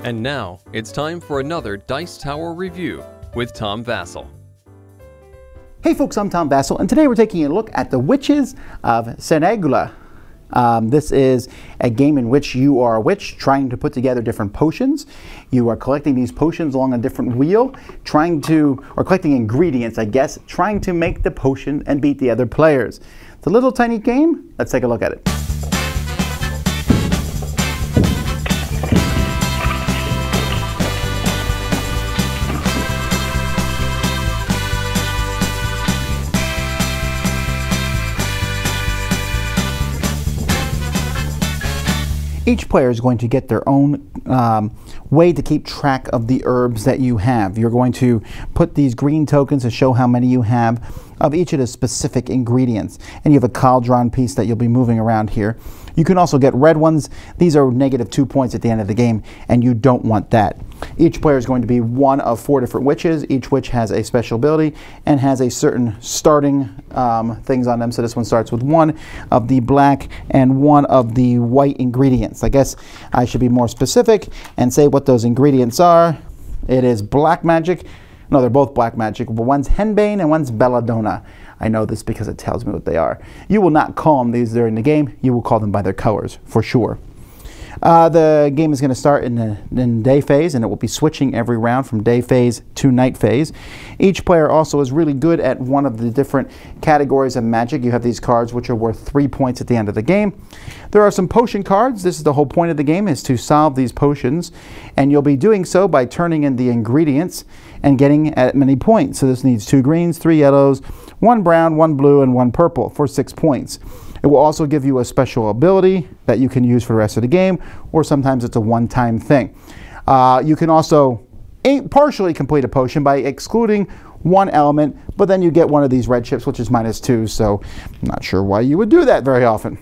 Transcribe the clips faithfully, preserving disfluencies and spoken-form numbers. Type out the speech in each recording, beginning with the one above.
And now, it's time for another Dice Tower review with Tom Vasel. Hey folks, I'm Tom Vasel, and today we're taking a look at the Witches of Ceregula. Um, this is a game in which you are a witch trying to put together different potions. You are collecting these potions along a different wheel, trying to, or collecting ingredients, I guess, trying to make the potion and beat the other players. It's a little tiny game. Let's take a look at it. Each player is going to get their own um, way to keep track of the herbs that you have. You're going to put these green tokens to show how many you have of each of the specific ingredients. And you have a cauldron piece that you'll be moving around here. You can also get red ones. These are negative two points at the end of the game, and you don't want that. Each player is going to be one of four different witches. Each witch has a special ability and has a certain starting um, things on them. So this one starts with one of the black and one of the white ingredients. I guess I should be more specific and say what those ingredients are. It is black magic. No, they're both black magic, but one's henbane and one's belladonna. I know this because it tells me what they are. You will not call them these during the game. You will call them by their colors, for sure. Uh, the game is going to start in the in day phase, and it will be switching every round from day phase to night phase. Each player also is really good at one of the different categories of magic. You have these cards which are worth three points at the end of the game. There are some potion cards. This is the whole point of the game, is to solve these potions, and you'll be doing so by turning in the ingredients and getting at many points. So this needs two greens, three yellows, one brown, one blue, and one purple for six points. It will also give you a special ability that you can use for the rest of the game, or sometimes it's a one-time thing. Uh, you can also partially complete a potion by excluding one element, but then you get one of these red chips, which is minus two, so I'm not sure why you would do that very often.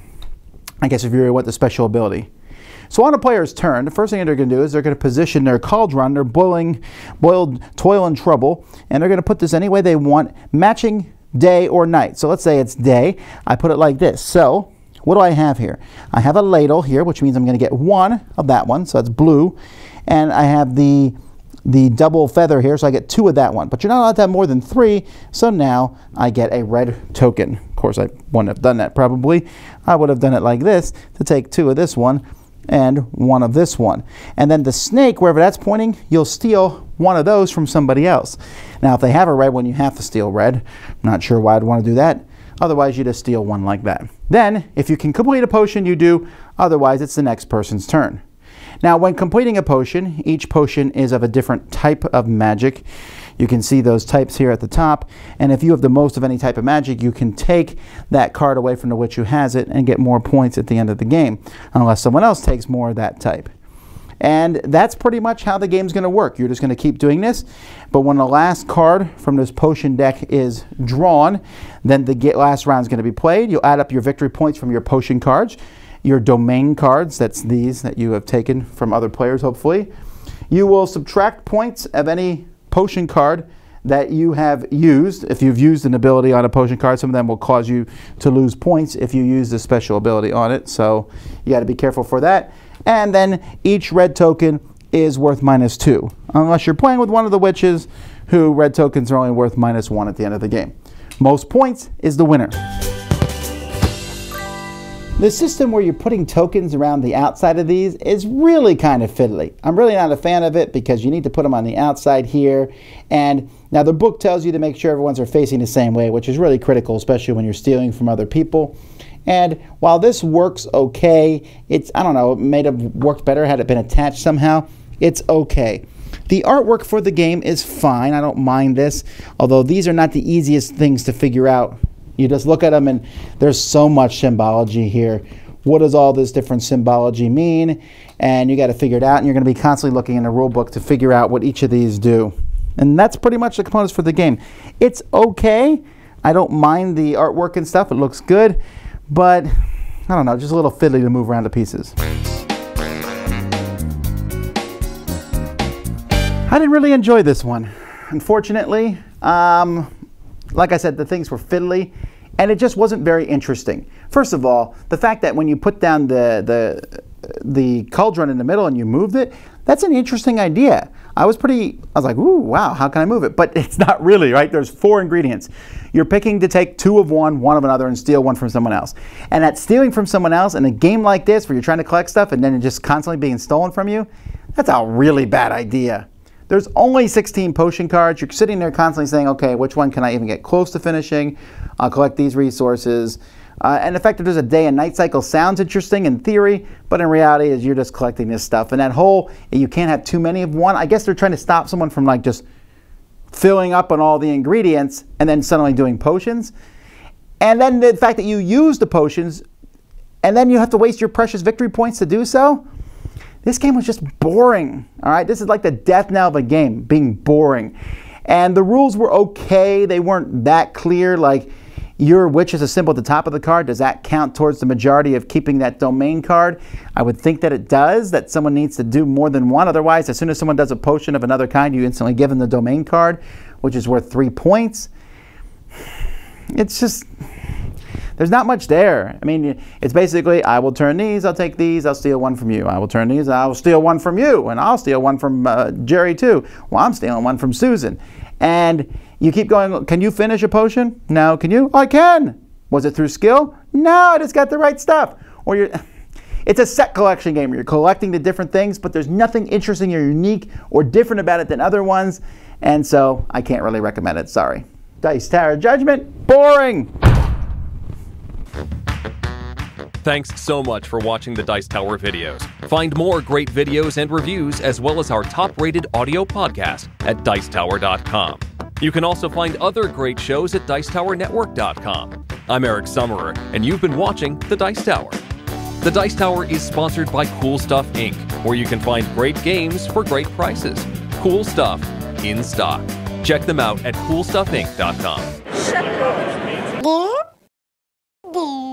I guess if you really want the special ability. So on a player's turn, the first thing they're going to do is they're going to position their cauldron, their boiling, boiled toil and trouble, and they're going to put this any way they want, matching day or night. So let's say it's day. I put it like this. So what do I have here? I have a ladle here, which means I'm going to get one of that one. So that's blue. And I have the the double feather here, so I get two of that one. But you're not allowed to have more than three, so now I get a red token. Of course, I wouldn't have done that probably. I would have done it like this to take two of this one and one of this one. And then the snake, wherever that's pointing, you'll steal one of those from somebody else. Now, if they have a red one, you have to steal red. I'm not sure why I'd want to do that. Otherwise, you just steal one like that. Then, if you can complete a potion, you do. Otherwise, it's the next person's turn. Now, when completing a potion, each potion is of a different type of magic. You can see those types here at the top. And if you have the most of any type of magic, you can take that card away from the witch who has it and get more points at the end of the game, unless someone else takes more of that type. And that's pretty much how the game's going to work. You're just going to keep doing this. But when the last card from this potion deck is drawn, then the last round is going to be played. You'll add up your victory points from your potion cards, your domain cards, that's these that you have taken from other players, hopefully. You will subtract points of any potion card that you have used. If you've used an ability on a potion card, some of them will cause you to lose points if you use the special ability on it. So you got to be careful for that. And then each red token is worth minus two, unless you're playing with one of the witches who red tokens are only worth minus one at the end of the game. Most points is the winner. The system where you're putting tokens around the outside of these is really kind of fiddly. I'm really not a fan of it because you need to put them on the outside here. And now the book tells you to make sure everyone's are facing the same way, which is really critical, especially when you're stealing from other people. And while this works okay, it's, I don't know, it may have worked better had it been attached somehow. It's okay. The artwork for the game is fine. I don't mind this, although these are not the easiest things to figure out. You just look at them and there's so much symbology here. What does all this different symbology mean? And you got to figure it out, and you're going to be constantly looking in the rule book to figure out what each of these do. And that's pretty much the components for the game. It's okay. I don't mind the artwork and stuff. It looks good, but I don't know, just a little fiddly to move around the pieces. I didn't really enjoy this one, unfortunately. Um, like I said, the things were fiddly, and it just wasn't very interesting. First of all, the fact that when you put down the, the, the cauldron in the middle and you moved it, that's an interesting idea. I was pretty, I was like, ooh, wow, how can I move it? But it's not really, right? There's four ingredients. You're picking to take two of one, one of another, and steal one from someone else. And at stealing from someone else in a game like this where you're trying to collect stuff and then it's just constantly being stolen from you, that's a really bad idea. There's only sixteen potion cards. You're sitting there constantly saying, okay, which one can I even get close to finishing? I'll collect these resources. Uh, and the fact that there's a day and night cycle sounds interesting in theory, but in reality is you're just collecting this stuff. And that whole, you can't have too many of one. I guess they're trying to stop someone from like just filling up on all the ingredients and then suddenly doing potions. And then the fact that you use the potions and then you have to waste your precious victory points to do so. This game was just boring. All right, this is like the death knell of a game, being boring. And the rules were okay. They weren't that clear. Like, your which is a symbol at the top of the card, does that count towards the majority of keeping that domain card? I would think that it does, that someone needs to do more than one. Otherwise, as soon as someone does a potion of another kind, you instantly give them the domain card, which is worth three points. It's just, there's not much there. I mean, it's basically, I will turn these, I'll take these, I'll steal one from you. I will turn these, I will steal one from you, and I'll steal one from uh, Jerry too. Well, I'm stealing one from Susan. And you keep going, can you finish a potion? No, can you? I can. Was it through skill? No, I just got the right stuff. Or you're, it's a set collection game where you're collecting the different things, but there's nothing interesting or unique or different about it than other ones. And so I can't really recommend it, sorry. Dice Tower Judgment, boring. Thanks so much for watching the Dice Tower videos. Find more great videos and reviews as well as our top-rated audio podcast at dice tower dot com. You can also find other great shows at dice tower network dot com. I'm Eric Summerer, and you've been watching The Dice Tower. The Dice Tower is sponsored by Cool Stuff Incorporated, where you can find great games for great prices. Cool stuff in stock. Check them out at cool stuff inc dot com.